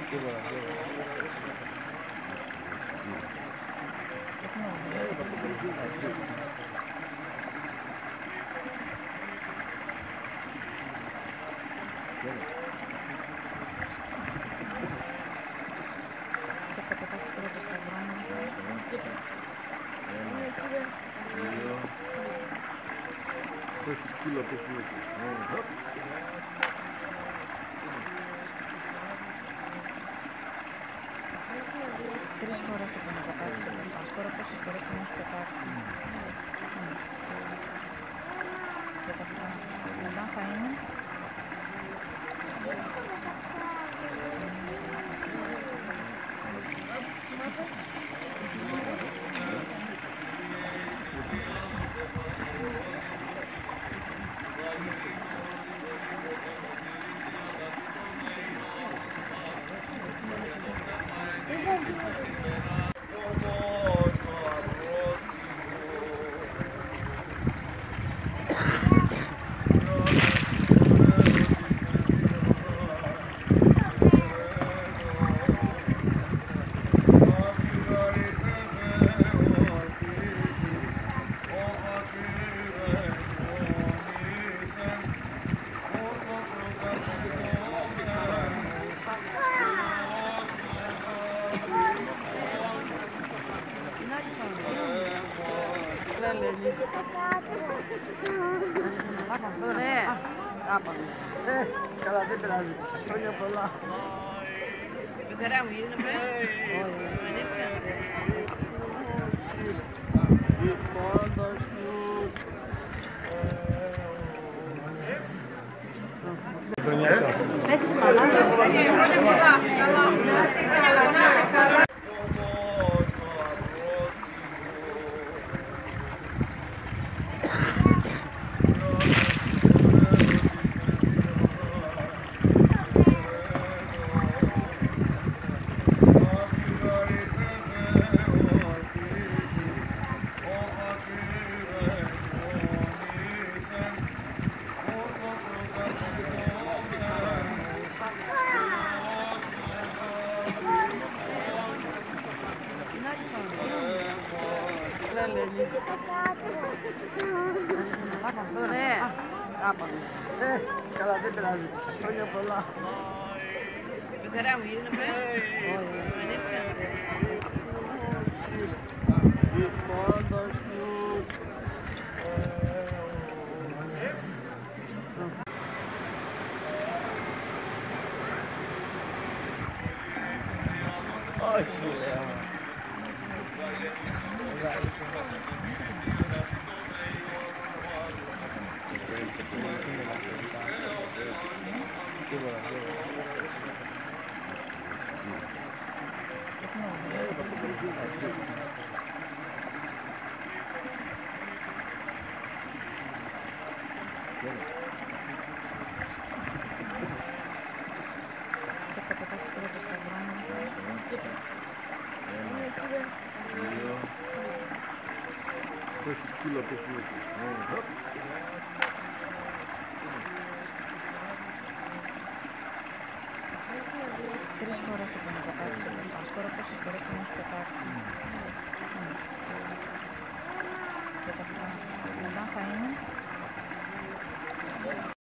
Τρεις φορές θα τον απατάξει τον Πάσκορο, πόσες φορές τον έχει πετάξει. Και τα μετά θα είναι. Καλά, δεν πειράζει. Χρόνια πολλά. Πεθερά μου γίνομαι. Πες τη μαλάκα. Χρόνια πολλά. Ωραία. Καλά, δεν πειράζει. Χρόνια πολλά. Πεθερά μου γίνομαι. Όχι, λέω. Τρεις φορές θα τον απατάξει τον Πάσκορο, πόσες φορές τον έχει πετάξει.